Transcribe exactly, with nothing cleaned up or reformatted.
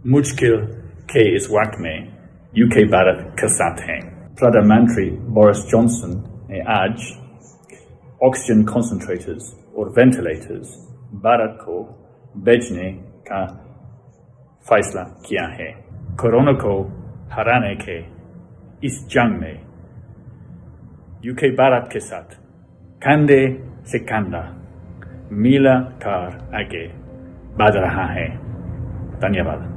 मुश्किल के इस वक्त में यूके भारत के साथ हैं। प्रधानमंत्री बोरिस जॉनसन ने आज ऑक्सीजन कंसंट्रेटर्स और वेंटिलेटर्स भारत को भेजने का फैसला किया है। कोरोना को हराने के इस जंग में यूके भारत के साथ कंधे से कंधा मिला कर आगे बढ़ रहा है। धन्यवाद।